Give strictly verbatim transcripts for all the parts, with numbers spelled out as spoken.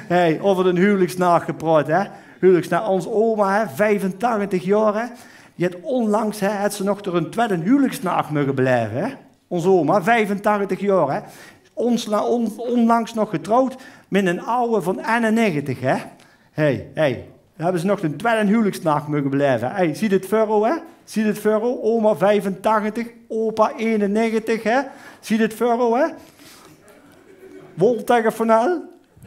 Hey, over de huwelijksnacht gepraat, hè. Huwelijksnacht. Onze oma, hè, vijfentachtig jaar, hè. Die had onlangs, hè, had ze nog door een tweede huwelijksnacht mogen blijven, hè. Onze oma, vijfentachtig jaar, hè. Ons, on, onlangs nog getrouwd met een oude van eenennegentig, hè. Hey, hey. Dan hebben ze nog een tweede huwelijksnacht mogen blijven. Hey, zie je het verro, hè? Zie je het verro? Oma vijfentachtig, opa eenennegentig, hè? Zie je het verro, hè? Wol tegen Van El.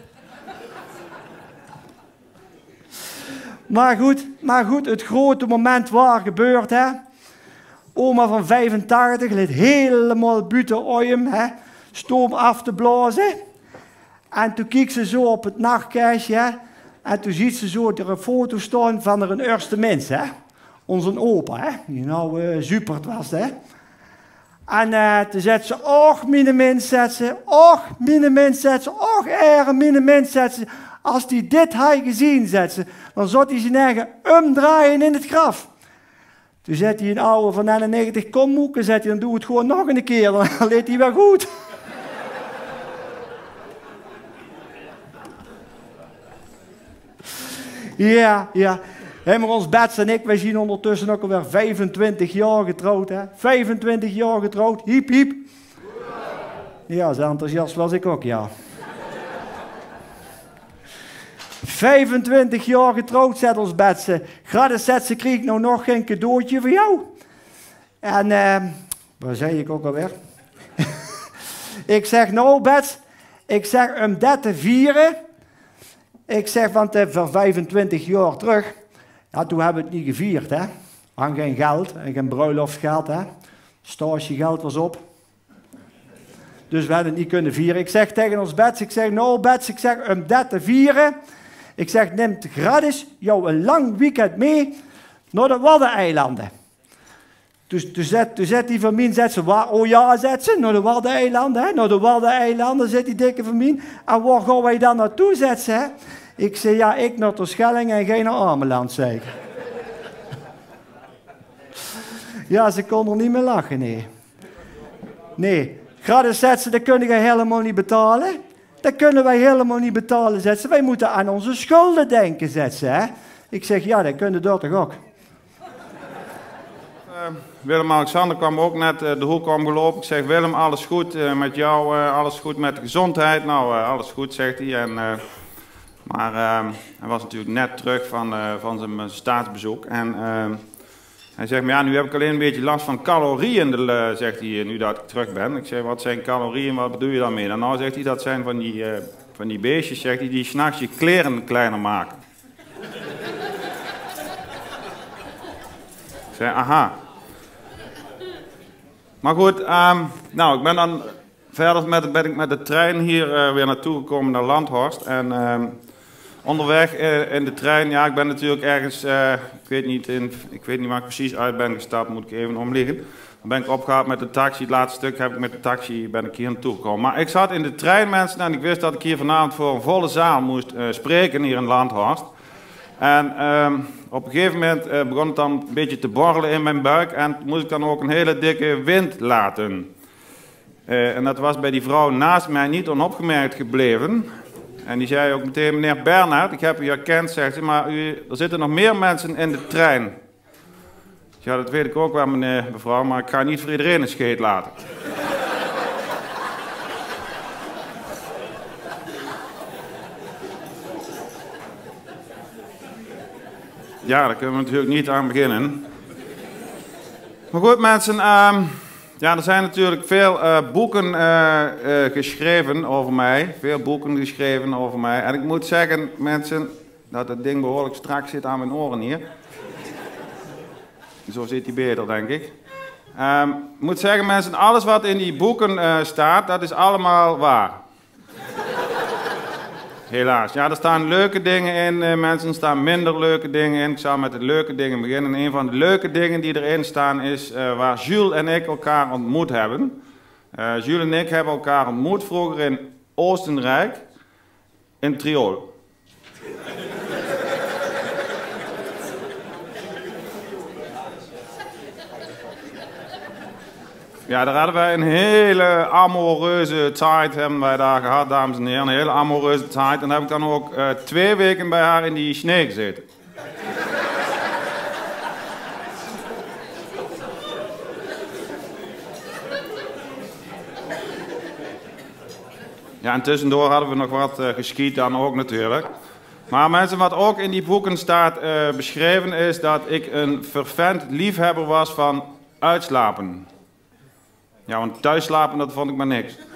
Maar goed, maar goed, het grote moment waar gebeurt, hè? Oma van vijfentachtig ligt helemaal buiten oiem, hè? Stoom af te blazen. En toen keek ze zo op het nachtkijstje, hè? En toen ziet ze zo er een foto staan van er een eerste mens, hè? Onze opa, hè? Die nou uh, super was, hè? En uh, toen zegt ze, och, mijn mens, zegt ze, och, mijn mens, zegt ze, och, ere, mijn mens, zegt ze, als die dit had gezien, zegt ze, dan zou hij zijn eigen omdraaien in het graf. Toen zegt hij een oude van eenennegentig, kom moeke, zegt hij, dan doe het gewoon nog een keer, dan leed hij wel goed. Ja, ja. Hey, maar ons Bets en ik, wij zien ondertussen ook alweer vijfentwintig jaar getrouwd, hè. vijfentwintig jaar getrouwd, hiep, hiep. Ja, zo enthousiast was ik ook, ja. vijfentwintig jaar getrouwd, zegt ons Betse. Gratis zet ze, kreeg ik nou nog geen cadeautje voor jou. En, uh, waar zei ik ook alweer? Ik zeg, nou Bets, ik zeg, om dat te vieren... Ik zeg, want uh, voor vijfentwintig jaar terug, ja, toen hebben we het niet gevierd, hè. Aan geen geld, en geen bruiloftsgeld, hè. Stagegeld was op. Dus we hadden het niet kunnen vieren. Ik zeg tegen ons Bets, ik zeg, nou Bets, ik zeg, om dat te vieren, ik zeg, neem gratis jou een lang weekend mee naar de Waddeneilanden. Dus toen zet, toen zet die van mij, zet ze, oh ja, zet ze, naar de Waddeneilanden, hè, naar de Waddeneilanden, zet die dikke van mij. En waar gaan wij dan naartoe, zet ze, hè? Ik zeg, ja, ik naar Terschelling en jij naar Ameland, zeg ik. Ja, ze kon er niet meer lachen, nee. Nee, gratis, zet ze, dat kunnen wij helemaal niet betalen. Dat kunnen wij helemaal niet betalen, zet ze. Wij moeten aan onze schulden denken, zet ze, hè. Ik zeg, ja, dat kunnen dat toch ook. Uh, Willem-Alexander kwam ook net uh, de hoek omgelopen. Ik zeg, Willem, alles goed uh, met jou, uh, alles goed met de gezondheid? Nou, uh, alles goed, zegt hij. En, uh, maar uh, hij was natuurlijk net terug van, uh, van zijn uh, staatsbezoek. En uh, hij zegt, maar ja, nu heb ik alleen een beetje last van calorieën, de, zegt hij, nu dat ik terug ben. Ik zeg, wat zijn calorieën, wat bedoel je daarmee? Dan nou, zegt hij, dat zijn van die, uh, van die beestjes, zegt hij, die 's nachts je kleren kleiner maken. Ik zeg, aha. Maar goed, um, nou, ik ben dan verder met, ben ik met de trein hier uh, weer naartoe gekomen naar Landhorst. En um, onderweg uh, in de trein, ja, ik ben natuurlijk ergens, uh, ik, weet niet in, ik weet niet waar ik precies uit ben gestapt, moet ik even omliggen. Dan ben ik opgehaald met de taxi, het laatste stuk heb ik met de taxi, ben ik hier naartoe gekomen. Maar ik zat in de trein, mensen, en ik wist dat ik hier vanavond voor een volle zaal moest uh, spreken hier in Landhorst. En um, op een gegeven moment uh, begon het dan een beetje te borrelen in mijn buik en moest ik dan ook een hele dikke wind laten. Uh, en dat was bij die vrouw naast mij niet onopgemerkt gebleven. En die zei ook meteen, meneer Bernhard, ik heb u herkend, zegt ze, maar u, er zitten nog meer mensen in de trein. Ja, dat weet ik ook wel, meneer, mevrouw, maar ik ga niet voor iedereen een scheet laten. Ja, daar kunnen we natuurlijk niet aan beginnen. Maar goed mensen, uh, ja, er zijn natuurlijk veel uh, boeken uh, uh, geschreven over mij. Veel boeken geschreven over mij. En ik moet zeggen, mensen, dat het ding behoorlijk strak zit aan mijn oren hier. Zo zit hij beter, denk ik. Uh, ik moet zeggen, mensen, alles wat in die boeken uh, staat, dat is allemaal waar. Helaas. Ja, er staan leuke dingen in, uh, mensen, er staan minder leuke dingen in. Ik zal met de leuke dingen beginnen. En een van de leuke dingen die erin staan is uh, waar Jules en ik elkaar ontmoet hebben. Uh, Jules en ik hebben elkaar ontmoet vroeger in Oostenrijk, in Tirol. Ja, daar hadden wij een hele amoureuze tijd hebben wij daar gehad, dames en heren. Een hele amoureuze tijd. En daar heb ik dan ook uh, twee weken bij haar in die sneeuw gezeten. Ja, en tussendoor hadden we nog wat uh, geschiet dan ook natuurlijk. Maar mensen, wat ook in die boeken staat uh, beschreven is dat ik een fervent liefhebber was van uitslapen. Ja, want thuisslapen, dat vond ik maar niks.